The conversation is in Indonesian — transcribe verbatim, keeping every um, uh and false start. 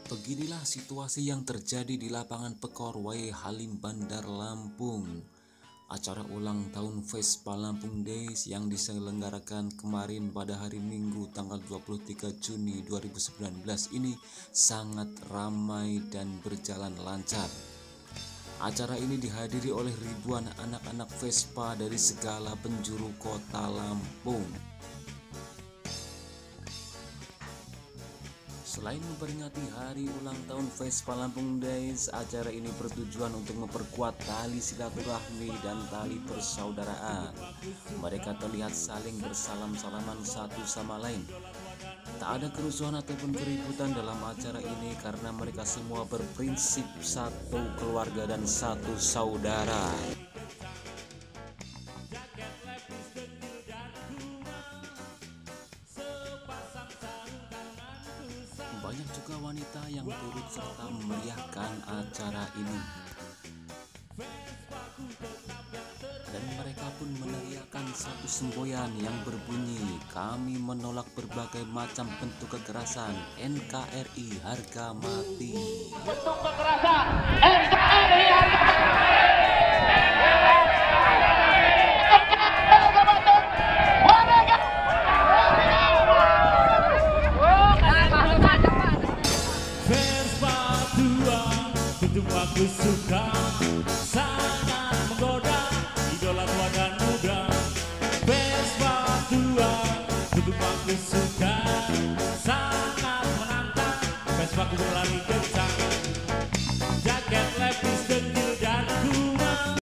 Beginilah situasi yang terjadi di lapangan Pekor Wae Halim Bandar Lampung. Acara ulang tahun Vespa Lampung Days yang diselenggarakan kemarin pada hari Minggu tanggal dua puluh tiga Juni dua ribu sembilan belas ini sangat ramai dan berjalan lancar. Acara ini dihadiri oleh ribuan anak-anak Vespa dari segala penjuru kota Lampung. Selain memperingati hari ulang tahun Vespa Lampung Days, acara ini bertujuan untuk memperkuat tali silaturahmi dan tali persaudaraan. Mereka terlihat saling bersalam-salaman satu sama lain. Tak ada kerusuhan ataupun keributan dalam acara ini karena mereka semua berprinsip satu keluarga dan satu saudara. Banyak juga wanita yang turut serta memeriahkan acara ini. Dan mereka pun meneriakkan satu semboyan yang berbunyi, "Kami menolak berbagai macam bentuk kekerasan, N K R I harga mati." Bentuk kekerasan, N K R I harga mati. Aku suka, sangat menggoda, idola tua dan muda. Vespa tua, bentuk aku suka, sangat menantang. Vespa ku berlari ke